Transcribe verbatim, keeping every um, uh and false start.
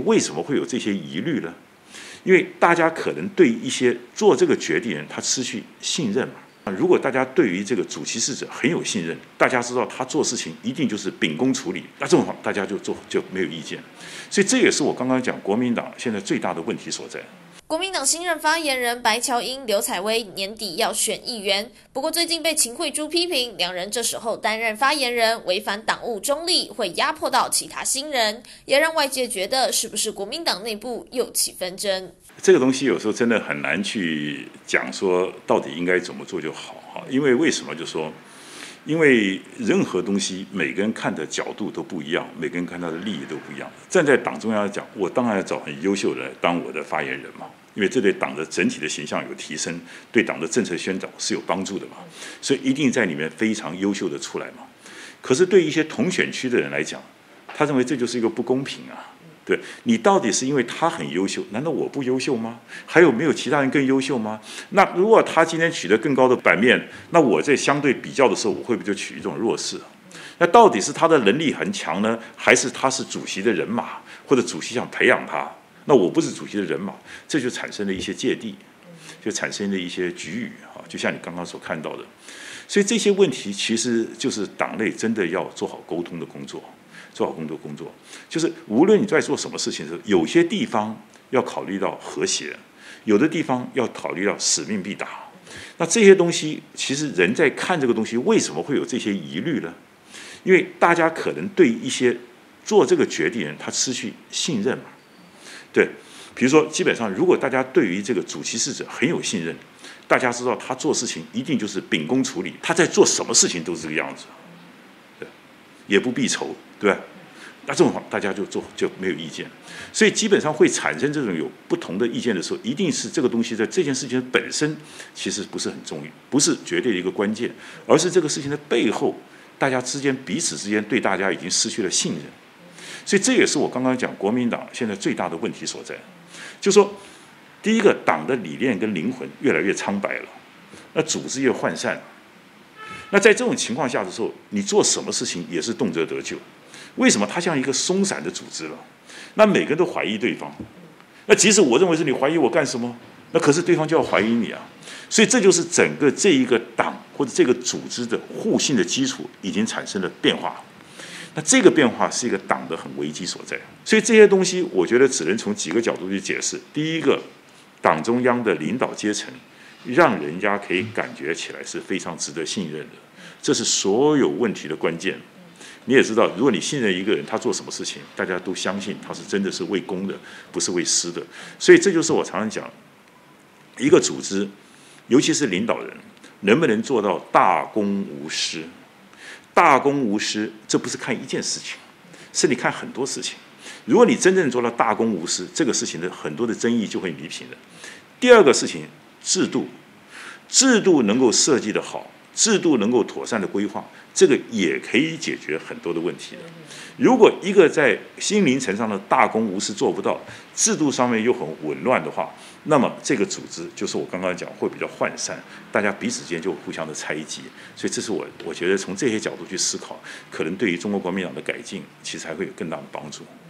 为什么会有这些疑虑呢？因为大家可能对一些做这个决定的人他失去信任嘛。如果大家对于这个主其事者很有信任，大家知道他做事情一定就是秉公处理，那这种话大家就做就没有意见。所以这也是我刚刚讲国民党现在最大的问题所在。 国民党新任发言人白乔英、刘采薇年底要选议员，不过最近被秦慧珠批评，两人这时候担任发言人违反党务中立，会压迫到其他新人，也让外界觉得是不是国民党内部又起纷争。 这个东西有时候真的很难去讲说到底应该怎么做就好哈，因为为什么就说，因为任何东西每个人看的角度都不一样，每个人看他的利益都不一样。站在党中央来讲，我当然要找很优秀的来当我的发言人嘛，因为这对党的整体的形象有提升，对党的政策宣导是有帮助的嘛，所以一定在里面非常优秀的出来嘛。可是对一些同选区的人来讲，他认为这就是一个不公平啊。对，你到底是因为他很优秀，难道我不优秀吗？还有没有其他人更优秀吗？那如果他今天取得更高的版面，那我在相对比较的时候，我会不会就取一种弱势？那到底是他的能力很强呢，还是他是主席的人马，或者主席想培养他？那我不是主席的人马，这就产生了一些芥蒂，就产生了一些局域啊，就像你刚刚所看到的。所以这些问题其实就是党内真的要做好沟通的工作。做好工作工作，就是无论你在做什么事情的时候，有些地方要考虑到和谐，有的地方要考虑到使命必达。那这些东西，其实人在看这个东西，为什么会有这些疑虑呢？因为大家可能对一些做这个决定的人他失去信任嘛。对，比如说，基本上如果大家对于这个主其事者很有信任，大家知道他做事情一定就是秉公处理，他在做什么事情都是这个样子，对，也不必愁。对吧？那这种话大家就做就没有意见，所以基本上会产生这种有不同的意见的时候，一定是这个东西在这件事情的本身其实不是很重要，不是绝对的一个关键，而是这个事情的背后，大家之间彼此之间对大家已经失去了信任，所以这也是我刚刚讲国民党现在最大的问题所在，就是说，第一个党的理念跟灵魂越来越苍白了，那组织越涣散了，那在这种情况下的时候，你做什么事情也是动辄得咎。为什么它像一个松散的组织了？那每个人都怀疑对方，那即使我认为是你怀疑我干什么，那可是对方就要怀疑你啊。所以这就是整个这一个党或者这个组织的互信的基础已经产生了变化。那这个变化是一个党的很危机所在。所以这些东西，我觉得只能从几个角度去解释。第一个，党中央的领导阶层让人家可以感觉起来是非常值得信任的，这是所有问题的关键。你也知道，如果你信任一个人，他做什么事情，大家都相信他是真的是为公的，不是为私的。所以这就是我常常讲，一个组织，尤其是领导人，能不能做到大公无私？大公无私，这不是看一件事情，是你看很多事情。如果你真正做到大公无私，这个事情的很多的争议就会弥平了。第二个事情，制度，制度能够设计得好，制度能够妥善的规划，这个也可以解决很多的问题的。如果一个在心灵层上的大公无私做不到，制度上面又很紊乱的话，那么这个组织就是我刚刚讲会比较涣散，大家彼此间就互相的猜忌。所以这是我我觉得从这些角度去思考，可能对于中国国民党的改进，其实还会有更大的帮助。